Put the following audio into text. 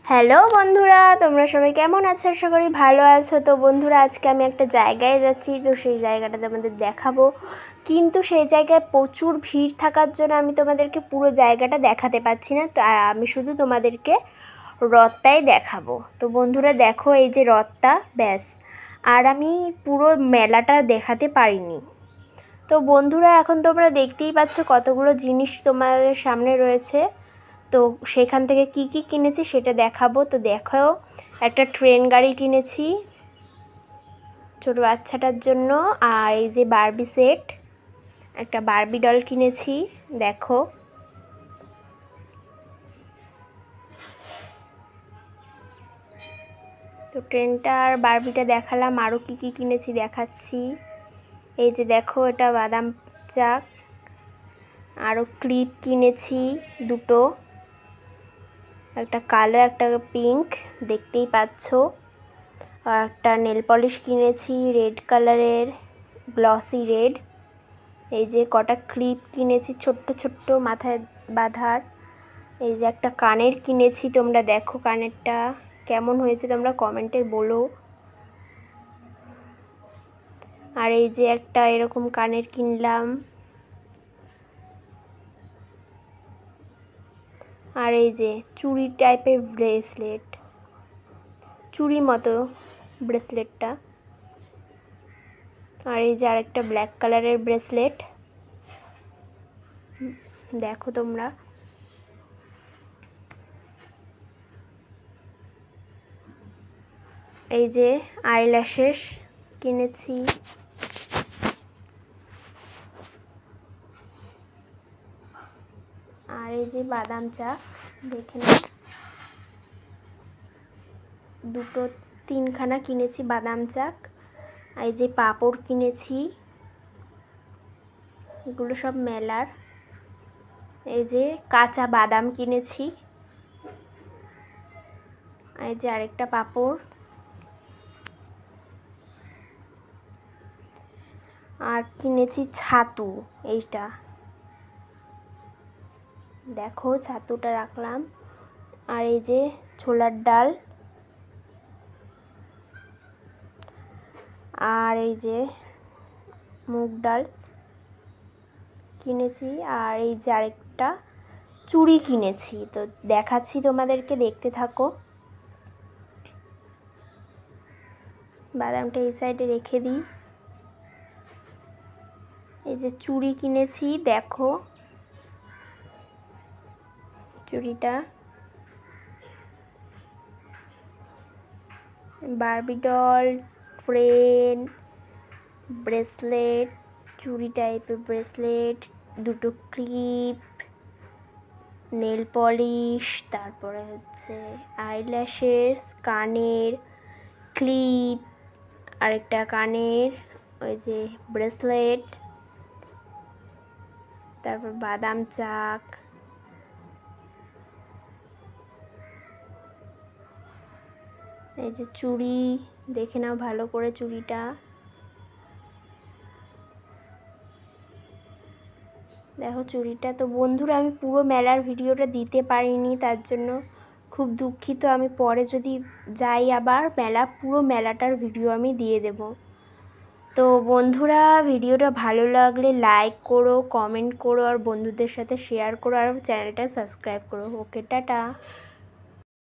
Hello বন্ধুরা, তোমরা সবাই কেমন আছো? আশা করি ভালো আছো। তো বন্ধুরা, আজকে আমি একটা জায়গায় যাচ্ছি, তো সেই জায়গাটা তোমাদের দেখাবো। কিন্তু সেই জায়গায় প্রচুর ভিড় থাকার জন্য আমি তোমাদেরকে পুরো জায়গাটা দেখাতে পাচ্ছি না। তো আমি শুধু তোমাদেরকে রথটাই দেখাবো। তো বন্ধুরা দেখো, এই যে রথটা, ব্যাস। আর আমি পুরো মেলাটা দেখাতে পারিনি। তো বন্ধুরা, এখন তোমরা দেখতেই পাচ্ছ কতগুলো জিনিস তোমাদের সামনে রয়েছে। তো সেখান থেকে কি কি কিনেছি সেটা দেখাবো। তো দেখো, একটা ট্রেন গাড়ি কিনেছি ছোটো বাচ্চাটার জন্য। আর এই যে বারবি সেট, একটা বারবি ডল কিনেছি। দেখো, তো ট্রেনটা আর বারবিটা দেখালাম। আরও কি কি কিনেছি দেখাচ্ছি। এই যে দেখো, এটা বাদাম চাক। আরও ক্লিপ কিনেছি দুটো, একটা কালো একটা পিঙ্ক, দেখতেই পাচ্ছ। আর একটা নেল পলিশ কিনেছি রেড কালারের, গ্লসি রেড। এই যে কটা ক্লিপ কিনেছি ছোট্ট ছোট্ট মাথায় বাঁধার। এই যে একটা কানের কিনেছি, তোমরা দেখো কানেরটা কেমন হয়েছে তোমরা কমেন্টে বলো। আর এই যে একটা এরকম কানের কিনলাম। আর এই যে চুড়ি টাইপের ব্রেসলেট, চুড়ি মতো ব্রেসলেটটা। আর এই যে আরেকটা ব্ল্যাক কালারের ব্রেসলেট, দেখো তোমরা। এই যে আইল্যাশেস কিনেছি। আর এই যে বাদাম চা, দেখে নাও, দুটো তিনখানা কিনেছি বাদাম চাক। এই যে পাঁপড় কিনেছি, এগুলো সব মেলার। এই যে কাঁচা বাদাম কিনেছি। এই যে আরেকটা পাঁপড়। আর কিনেছি ছাতু, এইটা দেখো, ছাতুটা রাখলাম। আর এই যে ছোলার ডাল। আর এই যে মুগ ডাল কিনেছি। আর এই যে আরেকটা চুড়ি কিনেছি, তো দেখাচ্ছি তোমাদেরকে, দেখতে থাকো। বাদামটা এই সাইডে রেখে দিই। এই যে চুড়ি কিনেছি, দেখো চুড়িটা। বারবি ডল, ট্রেন, ব্রেসলেট, চুড়ি টাইপের ব্রেসলেট, দুটো ক্লিপ, নেল পলিশ, তারপরে হচ্ছে আইল্যাশেস, কানের ক্লিপ, আরেকটা কানের ওই যে ব্রেসলেট, তারপর বাদাম চাক, এই যে চুড়ি, দেখে নাও ভালো করে চুড়িটা। দেখো চুড়িটা। তো বন্ধুরা, আমি পুরো মেলার ভিডিওটা দিতে পারিনি, তার জন্য খুব দুঃখিত। আমি পরে যদি যাই আবার মেলা, পুরো মেলাটার ভিডিও আমি দিয়ে দেব। তো বন্ধুরা, ভিডিওটা ভালো লাগলে লাইক করো, কমেন্ট করো, আর বন্ধুদের সাথে শেয়ার করো, আর চ্যানেলটা সাবস্ক্রাইব করো। Okay, tata.